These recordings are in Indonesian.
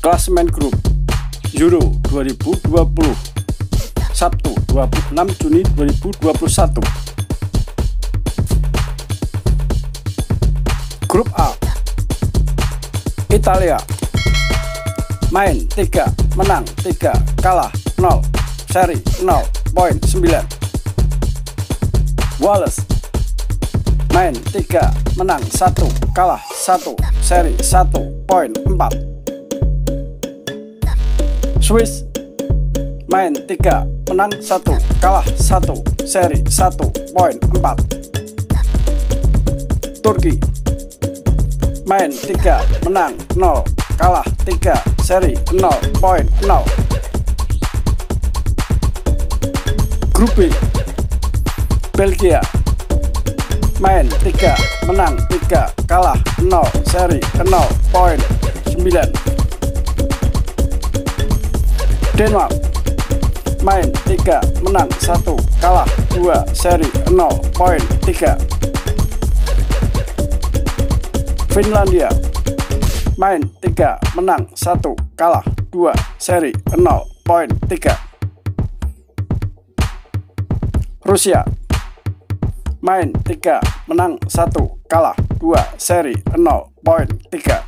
Klasemen grup Euro 2020 Sabtu 26 Juni 2021. Grup A, Italia, main 3, menang 3, kalah 0, seri 0.9. Wales, main 3, menang 1, kalah 1, seri 1.4. Swiss, main 3, menang 1, kalah 1, seri 1.4. Turki, main 3, menang 0, kalah 3, seri 0.0. Grup B, Belgia, main 3, menang 3, kalah 0, seri 0.9. Denmark, main 3, menang 1, kalah 2, seri 0.3. Finlandia, main 3, menang 1, kalah 2, seri 0.3. Rusia, main 3, menang 1, kalah 2, seri 0.3.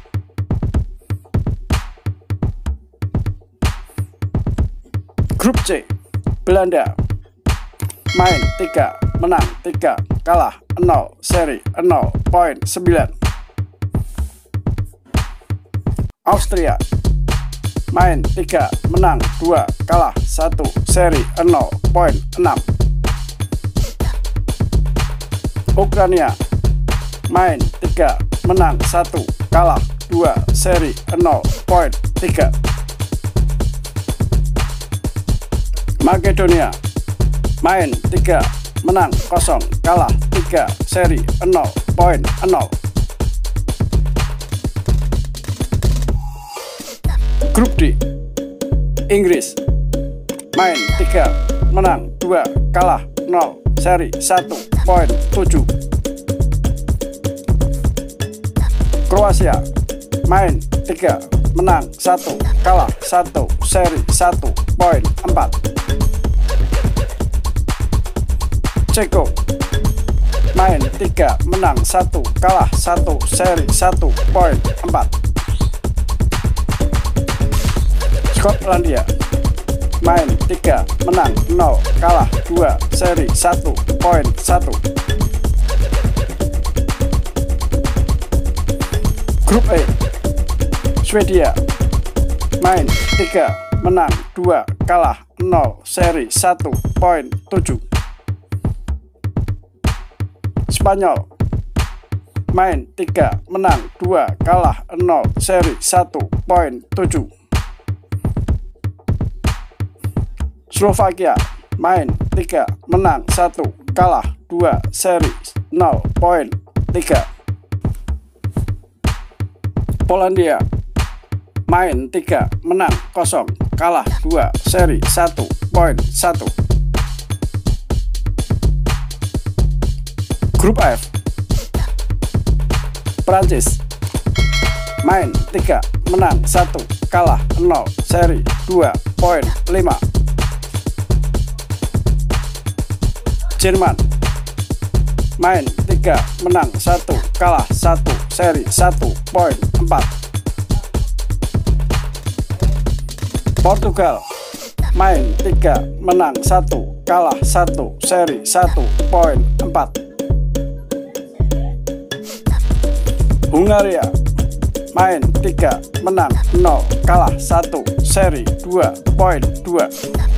Grup C, Belanda, main 3, menang 3, kalah 0, seri 0.9. Austria, main 3, menang 2, kalah 1, seri 0.6. Ukraina, main 3, menang 1, kalah 2, seri 0.3. Makedonia, main 3, menang 0, kalah 3, seri 0.0. Grup D, Inggris, main 3, menang 2, kalah 0, seri 1.7. Kroasia, main 3, menang 1, kalah 1, seri 1.4. Ceko, main 3, menang 1, kalah 1, seri 1.4. Skotlandia, main 3, menang 0, kalah 2, seri 1.1. Grup E, Swedia, main 3, menang 2, kalah 0, seri 1.7. Spanyol, main 3, menang 2, kalah 0, seri 1.7. Slovakia, main 3, menang 1, kalah 2, seri 0.3. Polandia, main 3, menang 0, kalah 2, seri 1.1. Grup F, Prancis, main 3, menang 1, kalah 0, seri 2.5. Jerman, main 3, menang 1, kalah 1, seri 1.4. Portugal, main 3, menang 1, kalah 1, seri 1.4. Hungaria, main 3, menang 0, kalah 1, seri 2.2.